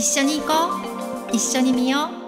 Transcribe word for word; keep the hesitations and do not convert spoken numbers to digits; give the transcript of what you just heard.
一緒に行こう。一緒に見よう。